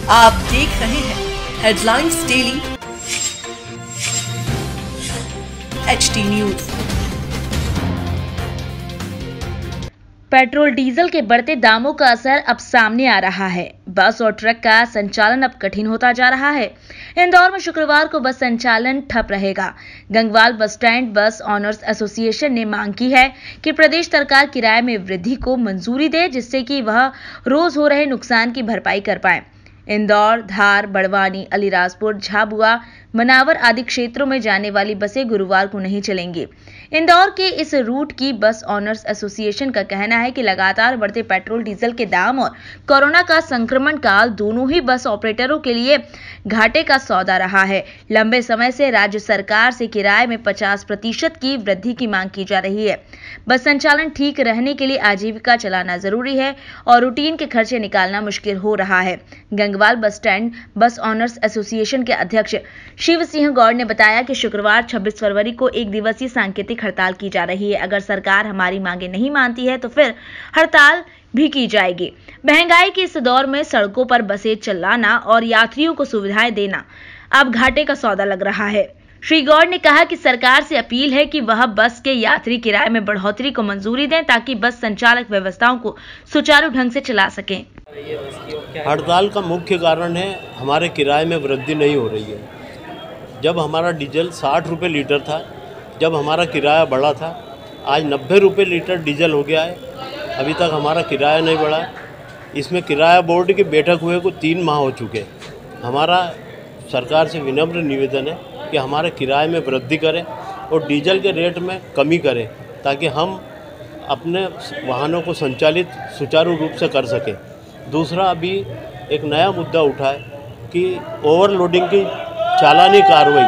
आप देख रहे हैं headlines daily HD news. Petrol diesel के बढ़ते दामों का असर अब सामने आ रहा है। बस और ट्रक का संचालन अब कठिन होता जा रहा है। इंदौर में शुक्रवार को बस संचालन ठप रहेगा। Gangwal bus stand bus owners association ने मांग की है कि प्रदेश सरकार किराए में वृद्धि को मंजूरी दे, जिससे कि वह रोज हो रहे नुकसान की भरपाई कर पाए। इंदौर, धार, बड़वानी, अलीराजपुर, झाबुआ, मनावर आदि क्षेत्रों में जाने वाली बसें गुरुवार को नहीं चलेंगी। इंदौर के इस रूट की बस ऑनर्स एसोसिएशन का कहना है कि लगातार बढ़ते पेट्रोल डीजल के दाम और कोरोना का संक्रमण काल दोनों ही बस ऑपरेटरों के लिए घाटे का सौदा रहा है। लंबे समय से राज्य सरकार से किराए में 50% की वृद्धि की मांग की जा रही है। बस संचालन ठीक रहने के लिए आजीविका चलाना जरूरी है और रूटीन के खर्चे निकालना मुश्किल हो रहा है। Gangwal bus stand bus owners association के अध्यक्ष शिव सिंह गौड़ ने बताया कि शुक्रवार 26 फरवरी को एक दिवसीय सांकेतिक हड़ताल की जा रही है। अगर सरकार हमारी मांगे नहीं मानती है तो फिर हड़ताल भी की जाएगी। महंगाई के इस दौर में सड़कों पर बसें चलाना और यात्रियों को सुविधाएं देना अब घाटे का सौदा लग रहा है। श्री गौड़ ने कहा कि सरकार से अपील है कि वह बस के यात्री किराए में बढ़ोतरी को मंजूरी दें, ताकि बस संचालक व्यवस्थाओं को सुचारू ढंग से चला सकें। हड़ताल का मुख्य कारण है हमारे किराए में वृद्धि नहीं हो रही है। जब हमारा डीजल 60 रुपये लीटर था, जब हमारा किराया बढ़ा था, आज 90 रुपये लीटर डीजल हो गया है। अभी तक हमारा किराया नहीं बढ़ा। इसमें किराया बोर्ड की बैठक हुए को 3 माह हो चुके। हमारा सरकार से विनम्र निवेदन है कि हमारे किराए में वृद्धि करें और डीजल के रेट में कमी करें, ताकि हम अपने वाहनों को संचालित सुचारू रूप से कर सकें। दूसरा, अभी एक नया मुद्दा उठा है कि ओवरलोडिंग की चालानी कार्रवाई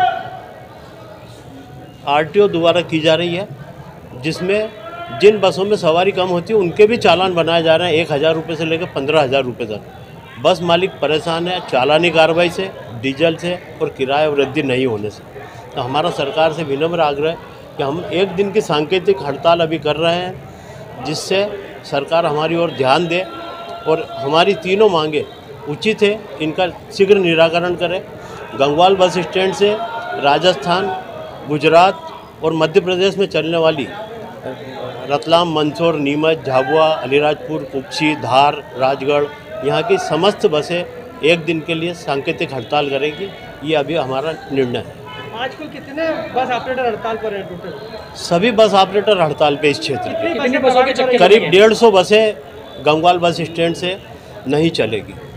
RTO द्वारा की जा रही है, जिसमें जिन बसों में सवारी कम होती है उनके भी चालान बनाए जा रहे हैं 1000 रुपये से लेकर 15,000 रुपये तक। बस मालिक परेशान है चालानी कार्रवाई से, डीजल से और किराया वृद्धि नहीं होने से। तो हमारा सरकार से विनम्र आग्रह है कि हम एक दिन की सांकेतिक हड़ताल अभी कर रहे हैं, जिससे सरकार हमारी ओर ध्यान दे और हमारी तीनों मांगे उचित है, इनका शीघ्र निराकरण करे। गंगवाल बस स्टैंड से राजस्थान, गुजरात और मध्य प्रदेश में चलने वाली रतलाम, मंदसौर, नीमच, झाबुआ, अलीराजपुर, कुक्षी, धार, राजगढ़, यहाँ की समस्त बसें एक दिन के लिए सांकेतिक हड़ताल करेगी। ये अभी हमारा निर्णय है। आज कुल कितने बस ऑपरेटर हड़ताल पर हैं टोटल? सभी बस ऑपरेटर हड़ताल पे इस क्षेत्र में। करीब 150 बसें गंगवाल बस स्टैंड से नहीं चलेगी।